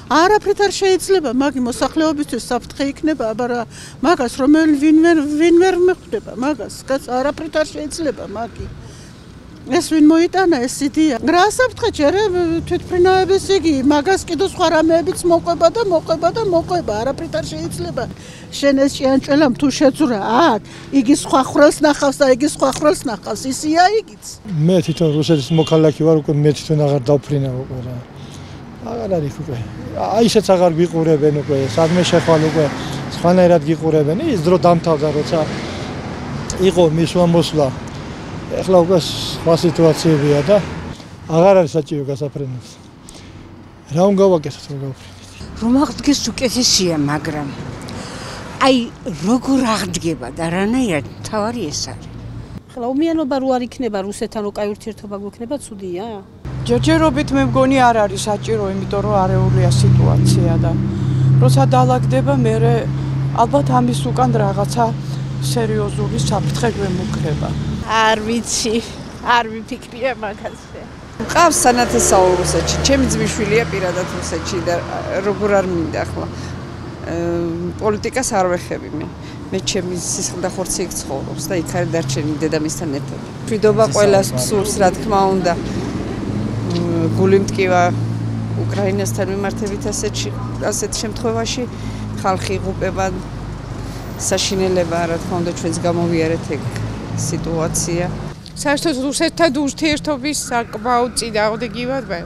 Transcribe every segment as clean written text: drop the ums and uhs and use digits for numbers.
არაფრით არ შეიძლება მაგი მოსახლეობისთვის საფრთხე იქნება, აბა მაგას ვინ ვერ მიხვდება მაგას, არაფრით არ შეიძლება მაგი. ეს ვინ მოიტანა ეს იდეა. რა საფრთხე ჯერე თვითმფრინავების იგი, მაგას კიდევ სხვა რამეებიც მოყვება, არაფრით არ შეიძლება. შენ ეს ჭიანჭველამ თუ შეძურა, აქ იგი სხვა ხრელს ნახავს და იგი სხვა ხრელს ნახავს, ისია იგიც. მე თვითონ რუსეთის მოქალაქე ვარ, უკვე მე თვითონ აღარ დავფრინავ უკვე რა. აღარ არის უკვე. აი ისეც აღარ გიყურებენ უკვე, სადმე შეხვალ უკვე სხვანაირად გიყურებენ. ის დრო დამთავრდა, როცა იყო მისვლა მოსვლა. ეხლა უკვე სხვა სიტუაციებია და აღარ არის საჭირო გასაფრენებს. რა უნდა გავაკეთოთ რომ გავფრინდეთ? რომ აღდგეს უკეთესია, მაგრამ აი როგორ აღდგება და რანაირად თავარი ეს არის. ახლა უმიანობა რო არ იქნება რუსეთთან რო კაი ურთიერთობა გვექნება, ცუდია? ჯერჯერობით მე მგონი არ არის საჭირო, იმიტომ რომ არეულია სიტუაცია და როცა დაალაგდება, მე ალბათ ამის უკან რაღაცა სერიოზული საფრთხე გვემუქრება. არ ვიცი, არ ვიფიქრია მაგაზე. მყავს სანათესაო რუსეთში, ჩემი ძმისშვილია პირადად რუსეთში და როგორ არ მინდა ახლა. პოლიტიკას არ ვეხები მე. მე ჩემი სისხლი და ხორცი იქ ცხოვრობს და იქ არის დარჩენილი დედამისთან ერთად. მშვიდობა ყველას გსურს, რა თქმა უნდა. გული მტკივა უკრაინასთან მიმართებით ასეთ შემთხვევაში ხალხი იღუპება, საშინელება, რა თქმა უნდა, ჩვენს გამოვიარეთ ეგ სიტუაცია. საერთოდ რუსეთთან ურთიერთობის საკმაოდ წინააღმდეგი ვარ მე.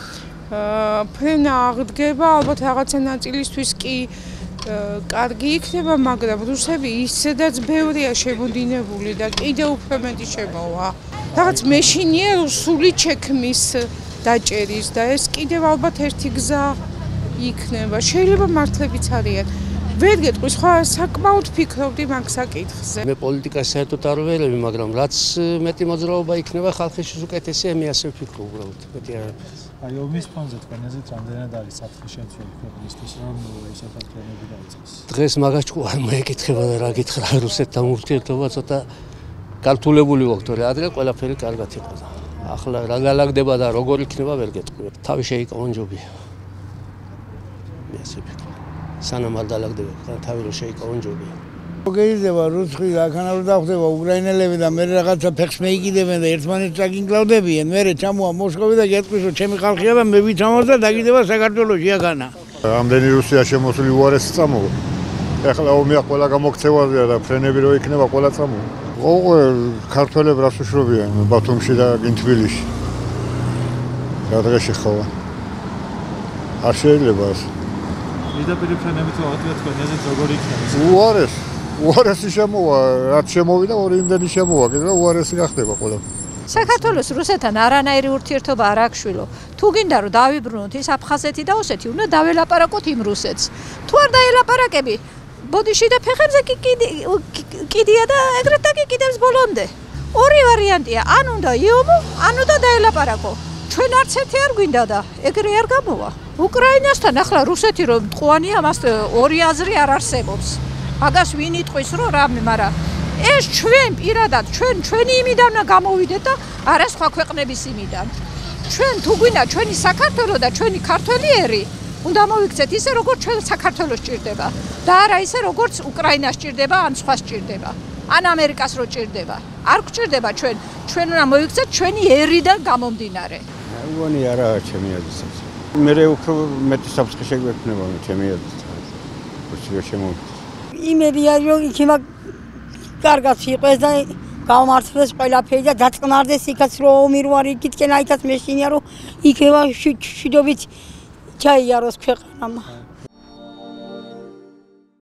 ფრენა აღდგება, ალბათ რაღაცა ნაწილისთვის კი კარგი იქნება, მაგრამ რუსები ისედაც ბევრია შემოდინებული და კიდევ უფრო მეტი შემოვა. რაღაც მეშინია რუსული ჩექმის დაჭერის და ეს კიდევ ალბათ ერთი გზა იქნება. შეიძლება მართლებიც არიან. ვერ გეტყვი, სხვა საკმაოდ ფიქრობდი მაგ საკითხზე. მე პოლიტიკას საერთოდ არ ვერევი, მაგრამ რაც მეტი მოძრაობა იქნება ხალხისთვის უკეთესია, მე ასე ვფიქრობ უბრალოდ. მეტი არაფერს. აი ომის ფონზე თქვენაზეც რამდენად არის საფრთხე შემცველი ქვეყნისთვის, რომ ისეთ აქციონები დაიწყოს? დღეს მაგას ჭკუ არ მოეკითხება და რა გითხრა რუსეთთან ურთიერთობა ცოტა გართულებული ვაქვთ, რომ ადრე ყველაფერი კარგად იყო. ახლა რა გალაგდება და როგორ იქნება ვერ გეტყვი. თავი შეიკავონ-ჯობია. მე ასე ვფიქრობ. სანამ არ დალაგდება, თავი რომ შეიკავონ-ჯობია. მოგეიძება რუსხი აქანა რომ დახვდება უკრაინელები და მე რაღაცა ფეხს მეიკიდებენ და ერთმანეთს აგინკლავდებიან, მე ჩამოვა მოსკოვი და გეტყვის რომ ჩემი ხალხია და მე ვიცამორ და დაგიდება საქართველოში აქანა. ამდენი რუსია შემოსული უარესი წამოვა. ეხლა ომია ყველა გამოქცევადია და ფრენები რო იქნება ყველა წამოვა. ოღონდ ქართველებს რას უშრობიან ბათუმში და თბილისში. რა დღეში ხოვა. არ შეიძლება ასე. მიდაპირი ფრენები თუ ავატვიათ თქვენაზეც როგორ იქნება? უარესი შემოვა, რაც შემოვიდა ორი იმდენი შემოვა, კიდევ უარესი გახდება ყველა. საქართველოს რუსეთთან არანაირი ურთიერთობა არ აქვს შვილო. თუ გინდა რომ დავიბრუნოთ ის აფხაზეთი და ოსეთი, უნდა დაველაპარაკოთ იმ რუსეთს. თუ არ დაელაპარაკები, ბოდიში და ფეხებზე კიდია და ეგრეთ და კიდევს ბოლომდე. ორი ვარიანტია, ან უნდა იომო, ან უნდა დაელაპარაკო. ჩვენ არც ერთი არ გვინდა და ეგრე არ გამოვა. უკრაინასთან ახლა რუსეთი რომ მტყუანია, მას ორი აზრი არ არსებობს. მაგას ვინ იტყვის რომ რამე, მაგრამ ეს ჩვენ პირადად ჩვენი იმიდან გამოვიდეთ და არა სხვა ქვეყნების იმიდან. ჩვენ თუ გვინდა ჩვენი საქართველო და ჩვენი ქართველი ერი უნდა მოვიქცეთ ისე როგორც ჩვენ საქართველოს ჭირდება და არა ისე როგორც უკრაინას ჭირდება ან სხვას ჭირდება ან ამერიკას რო ჭირდება. არ გვჭირდება ჩვენ უნდა მოვიქცეთ ჩვენი ერიდან გამომდინარე. მგონი არა ჩემი აზრით. მე უფრო მეტი საფრთხე შეგვექნება ჩემი აზრით. რუსია შემოვიდა. იმედია რომ იქნება კარგად იყოს და გამართლდეს ყველაფერი და დაწყნარდეს იქაც რომ ომი რო არის იქითკენ აიქაც მეშინია რომ იქება შვიდობით ჩაიაროს ქვეყანამ.